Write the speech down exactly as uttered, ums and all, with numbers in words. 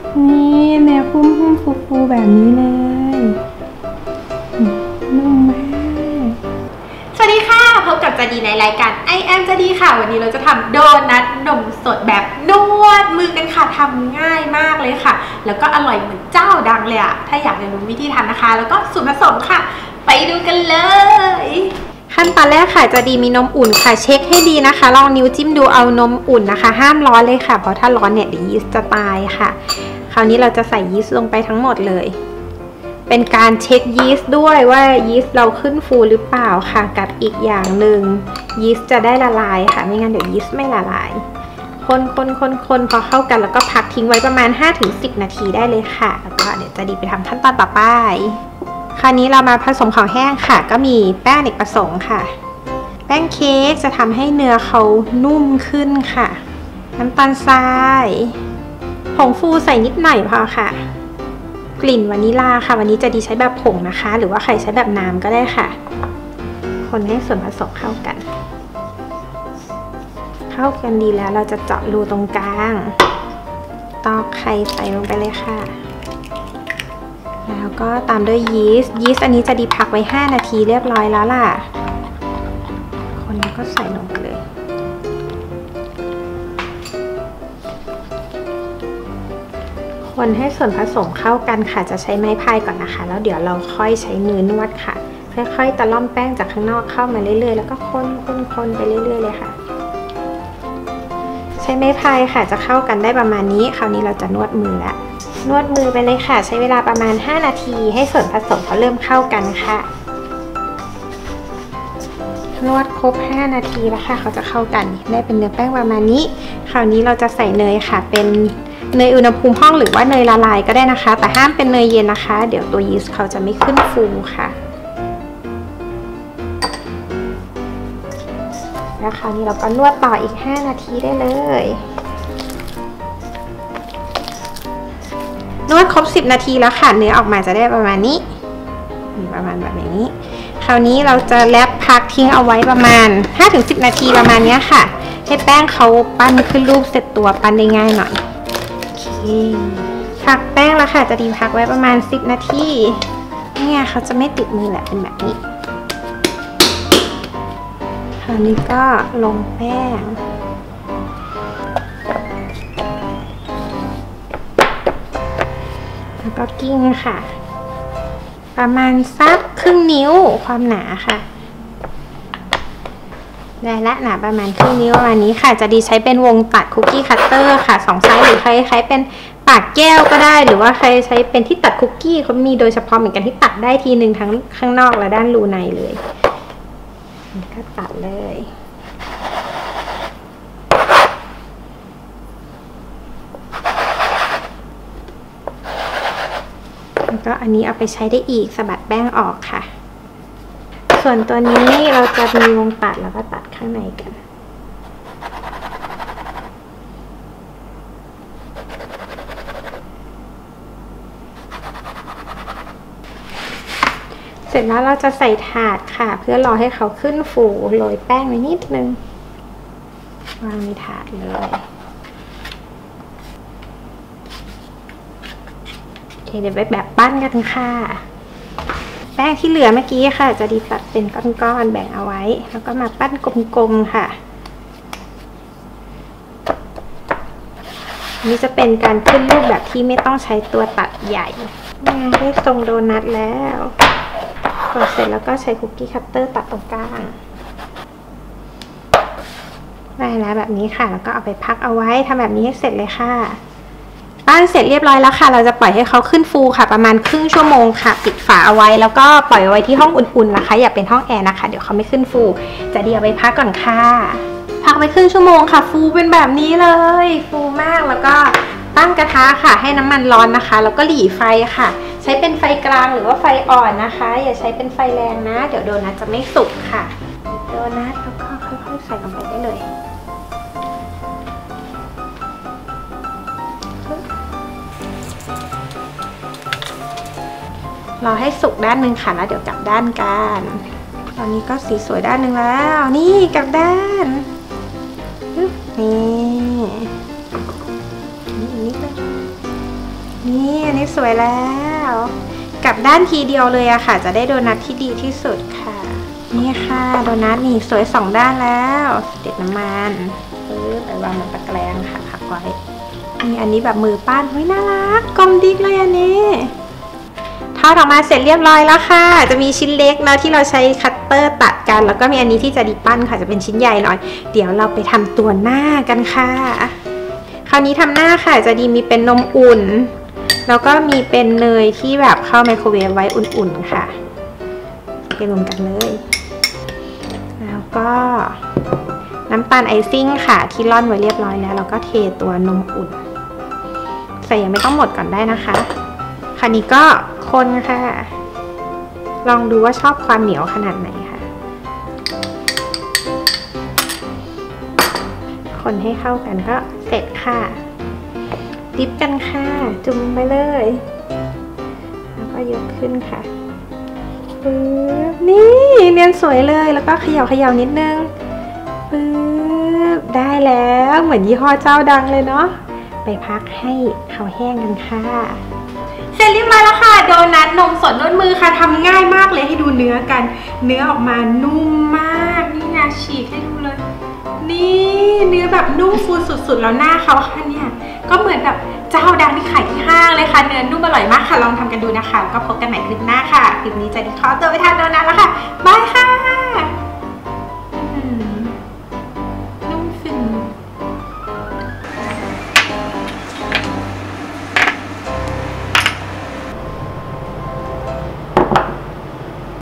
นี่เนื้อพุ่มพุ่มฟูฟูแบบนี้เลยนุ่มมากสวัสดีค่ะพบกับจดีในรายการ I am จดีค่ะวันนี้เราจะทำโดนัทนมสดแบบนวดมือกันค่ะทำง่ายมากเลยค่ะแล้วก็อร่อยเหมือนเจ้าดังเลยอะถ้าอยากเรียนรู้วิธีทำนะคะแล้วก็ส่วนผสมค่ะไปดูกันเลยขั้นตอนแรกค่ะจะดีมีนมอุ่นค่ะเช็คให้ดีนะคะลองนิ้วจิ้มดูเอานมอุ่นนะคะห้ามร้อนเลยค่ะเพราะถ้าร้อนเนี่ยเดี๋ยวยีสต์จะตายค่ะคราวนี้เราจะใส่ยีสต์ลงไปทั้งหมดเลยเป็นการเช็คยีสต์ด้วยว่ายีสต์เราขึ้นฟูหรือเปล่าค่ะกับอีกอย่างหนึ่งยีสต์จะได้ละลายค่ะไม่งั้นเดี๋ยวยีสต์ไม่ละลายคนคนคนคนพอเข้ากันแล้วก็พักทิ้งไว้ประมาณ ห้าถึงสิบ นาทีได้เลยค่ะแล้วก็เดี๋ยวจะดีไปทำขั้นตอนต่อไปคราวนี้เรามาผสมของแห้งค่ะก็มีแป้งอเนกประสงค์ค่ะแป้งเค้กจะทำให้เนื้อเขานุ่มขึ้นค่ะน้ำตาลทรายผงฟูใส่นิดหน่อยพอค่ะกลิ่นวานิลลาค่ะวันนี้จะดีใช้แบบผงนะคะหรือว่าใครใช้แบบน้ำก็ได้ค่ะคนให้ส่วนผสมเข้ากันเข้ากันดีแล้วเราจะเจาะรูตรงกลางตอกไข่ใส่ลงไปเลยค่ะแล้วก็ตามด้วยยีสต์ยีสต์อันนี้จะดีพักไว้ห้านาทีเรียบร้อยแล้วล่ะคนแล้วก็ใส่ลงไปเลยคนให้ส่วนผสมเข้ากันค่ะจะใช้ไม้พายก่อนนะคะแล้วเดี๋ยวเราค่อยใช้มือนวดค่ะค่อยๆตะล่อมแป้งจากข้างนอกเข้ามาเรื่อยๆแล้วก็คนคนคนไปเรื่อยๆเลยค่ะใช้ไม้พายค่ะจะเข้ากันได้ประมาณนี้คราวนี้เราจะนวดมือแล้วนวดมือไปเลยค่ะใช้เวลาประมาณห้านาทีให้ส่วนผสมเขาเริ่มเข้ากันค่ะนวดครบห้านาทีแล้วค่ะเขาจะเข้ากันได้เป็นเนื้อแป้งประมาณนี้คราวนี้เราจะใส่เนยค่ะเป็นเนยอุณหภูมิห้องหรือว่าเนยละลายก็ได้นะคะแต่ห้ามเป็นเนยเย็นนะคะเดี๋ยวตัวยีสต์เขาจะไม่ขึ้นฟูค่ะแล้วคราวนี้เราก็นวดต่ออีกห้านาทีได้เลยนวดครบสิบนาทีแล้วค่ะเนื้อออกมาจะได้ประมาณนี้ประมาณแบบนี้คราวนี้เราจะแรปพักทิ้งเอาไว้ประมาณ ห้าถึงสิบ นาทีประมาณนี้ค่ะให้แป้งเขาปั้นขึ้นรูปเสร็จตัวปั้นได้ง่ายหน่อยโอเคพักแป้งแล้วค่ะจะดีพักไว้ประมาณสิบนาทีเนี่ยเขาจะไม่ติดมือแหละเป็นแบบนี้คราวนี้ก็ลงแป้งแล้วก็กิ้งค่ะประมาณสักครึ่งนิ้วความหนาค่ะได้ละหนาประมาณครึ่งนิ้วประมาณนี้ค่ะจะดีใช้เป็นวงตัดคุกกี้คัตเตอร์ค่ะสองไซส์หรือใครใช้เป็นปากแก้วก็ได้หรือว่าใครใช้เป็นที่ตัดคุกกี้เขามีโดยเฉพาะเหมือนกันที่ตัดได้ทีหนึ่งทั้งข้างนอกและด้านรูในเลยก็ตัดเลยก็อันนี้เอาไปใช้ได้อีกสะบัดแป้งออกค่ะส่วนตัวนี้เราจะมีวงตัดแล้วก็ตัดข้างในกันเสร็จแล้วเราจะใส่ถาดค่ะเพื่อรอให้เขาขึ้นฟูโรยแป้งไว้นิดนึงวางในถาดเลยเดี๋ยวไปแบบปั้นกันค่ะแป้งที่เหลือเมื่อกี้ค่ะจะดีตัดเป็นก้อนๆแบ่งเอาไว้แล้วก็มาปั้นกลมๆค่ะนี่จะเป็นการขึ้นรูปแบบที่ไม่ต้องใช้ตัวตัดใหญ่ได้ทรงโดนัทแล้วพอเสร็จแล้วก็ใช้คุกกี้คัตเตอร์ตัดตรงกลางได้แล้วแบบนี้ค่ะแล้วก็เอาไปพักเอาไว้ทำแบบนี้ให้เสร็จเลยค่ะปั้นเสร็จเรียบร้อยแล้วค่ะเราจะปล่อยให้เขาขึ้นฟูค่ะประมาณครึ่งชั่วโมงค่ะปิดฝาเอาไว้แล้วก็ปล่อยเอาไว้ที่ห้องอุ่นๆนะคะอย่าเป็นห้องแอร์นะคะเดี๋ยวเขาไม่ขึ้นฟูจะดีเอาไปพักก่อนค่ะพักไว้ครึ่งชั่วโมงค่ะฟูเป็นแบบนี้เลยฟูมากแล้วก็ตั้งกระทะค่ะให้น้ำมันร้อนนะคะแล้วก็หรี่ไฟค่ะใช้เป็นไฟกลางหรือว่าไฟอ่อนนะคะอย่าใช้เป็นไฟแรงนะเดี๋ยวโดนัทจะไม่สุกค่ะโดนัทแล้วก็ค่อยๆใส่ลงไปได้เลยรอให้สุกด้านหนึ่งค่ะแล้วเดี๋ยวกลับด้านกันตอนนี้ก็สีสวยด้านหนึ่งแล้วนี่กลับด้านนี่นี่นิดนึงนี่อันนี้สวยแล้วกลับด้านทีเดียวเลยอะค่ะจะได้โดนัทที่ดีที่สุดค่ะนี่ค่ะโดนัทนี่สวยสองด้านแล้วเด็ดน้ำมันปึ๊บไปวางบนตะแกรงค่ะพักไว้นี่อันนี้แบบมือปั้นเฮ้ยน่ารักกลมดิ๊กเลยอันนี้ทอดออกมาเสร็จเรียบร้อยแล้วค่ะจะมีชิ้นเล็กเนาะที่เราใช้คัตเตอร์ตัดกันแล้วก็มีอันนี้ที่จะดีปั้นค่ะจะเป็นชิ้นใหญ่หน่อยเดี๋ยวเราไปทำตัวหน้ากันค่ะคราวนี้ทำหน้าค่ะจะดีมีเป็นนมอุ่นแล้วก็มีเป็นเนยที่แบบเข้าไมโครเวฟไว้อุ่นๆค่ะไปรวมกันเลยแล้วก็น้ำตาลไอซิ่งค่ะที่ร่อนไว้เรียบร้อยแล้วเราก็เทตัวนมอุ่นใส่ยังไม่ต้องหมดก่อนได้นะคะคราวนี้ก็คนค่ะลองดูว่าชอบความเหนียวขนาดไหนค่ะคนให้เข้ากันก็เสร็จค่ะดิปกันค่ะจุ่มไปเลยแล้วก็ยกขึ้นค่ะปึ๊บนี่เนียนสวยเลยแล้วก็เขย่าเขย่านิดนึงปึ๊บได้แล้วเหมือนยี่ห้อเจ้าดังเลยเนาะไปพักให้เขาแห้งกันค่ะเสร็จเรียบร้อยแล้วค่ะโดนัทนมสดนวดมือค่ะทำง่ายมากเลยให้ดูเนื้อกันเนื้อออกมานุ่มมากนี่นะฉีกให้ดูเลยนี่เนื้อแบบนุ่มฟูสุดๆแล้วหน้าเขาค่ะเนี่ยก็เหมือนแบบเจ้าดังที่ขายที่ห้างเลยค่ะเนื้อนุ่มอร่อยมากค่ะลองทำกันดูนะคะก็พบกันใหม่คลิปหน้าค่ะคลิปนี้จะดีขอตัวไปทานโดนัทแล้วค่ะบายค่ะ